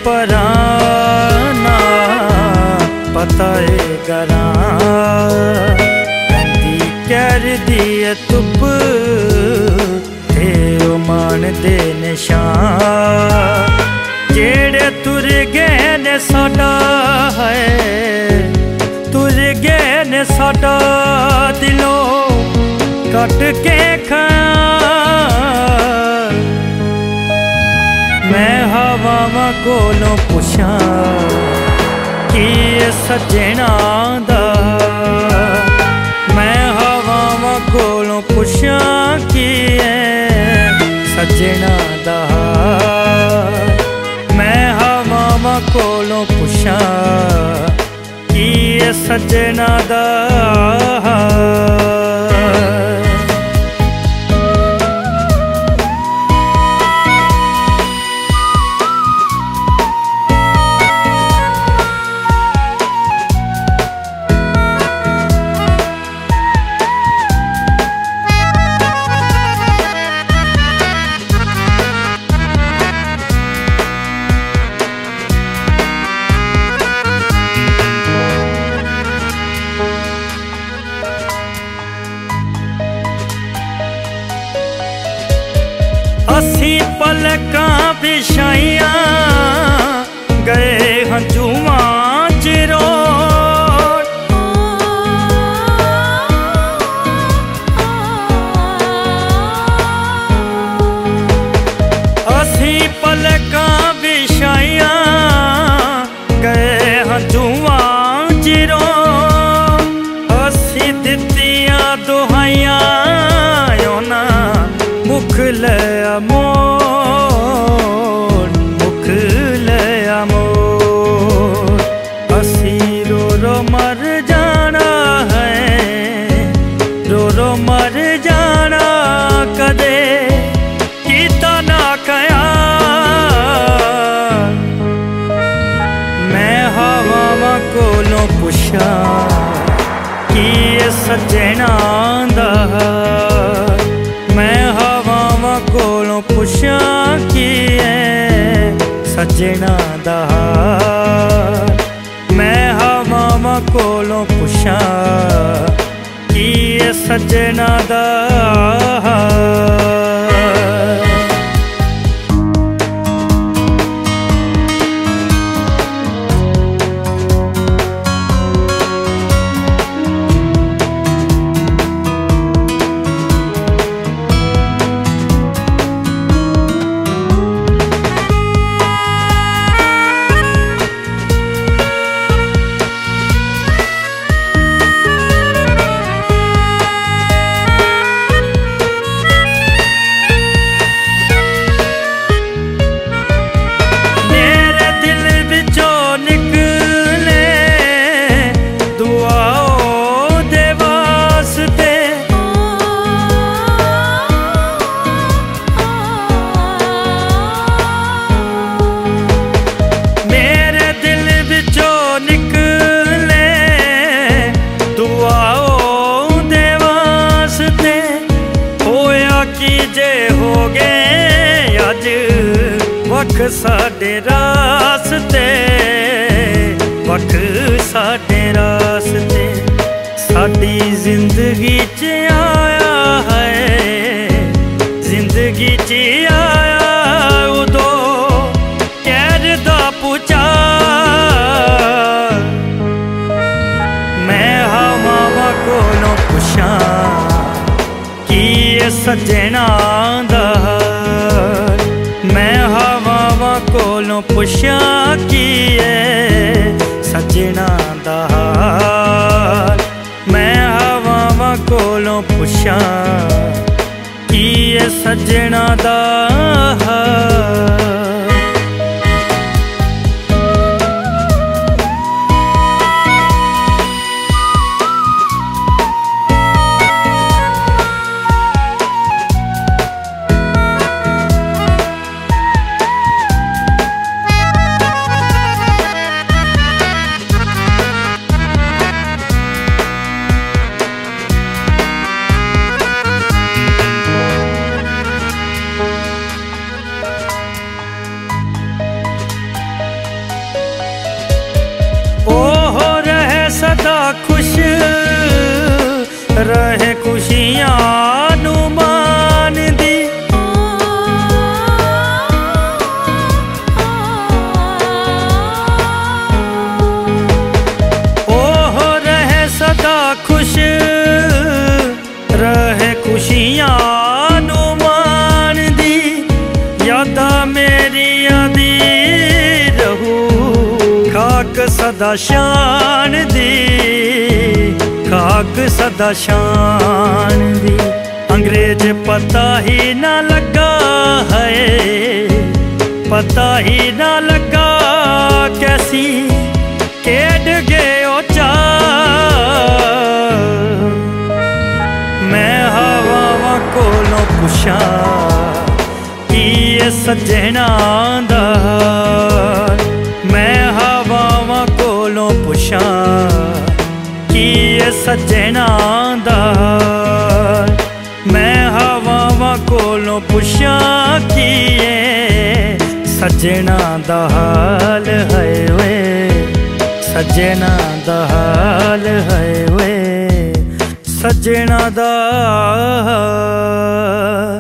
पराना पता है गरा कंदी कर दिए तुप ते मान दे निशान जेड़े तुर गए ने साडा है तुर गए ने साडा दिलों कट के मैं हवावां कोलों पुछा कि सजना दा मैं हवावां कोलों पुछा कि सजना दा मैं हवावां कोलों पुछा कि सजना दा असी पलकां बिछाइया गए हंझुआं चिरोड़ असी पलकां बिछाइया गए हंझुआं चिरोड़ असी दित्तियां दुहाइयां मुख लया मोर मुख लया मोर असी रो रो मर जाना है रो रो मर जाना कदे कीता ना कया मैं हवावां कोलों पुछा कि सजना दा मैं हवावां कोलों पुछा कि सजना दा मैं हवावां कोलों पुछा कि सजना दा वख साडे रास्ते वख साडे रास्ते साडी जिंदगी च आया है जिंदगी च आया उदो कैर दा पुचा मैं हवावां कोलों पुछा कि सजना दा मैं हवावां कोलों पुछा कि सजना दा मैं हवावां कोलों पुछा कि सजना दा सदा शान दी, खाक सदा शान दी। अंग्रेज पता ही ना लगा है, पता ही ना लगा कैसी केड गयो चाल। मैं हवावां कोलों पुछां की ये सज्जना दा हाल। मैं हवावां कोलों पुछां की ये सज्जना दा हाल। मैं हवावां कोलों पुछां की ये सज्जना दा हाल है वे, सज्जना दा हाल है वे, सज्जना दा हाल।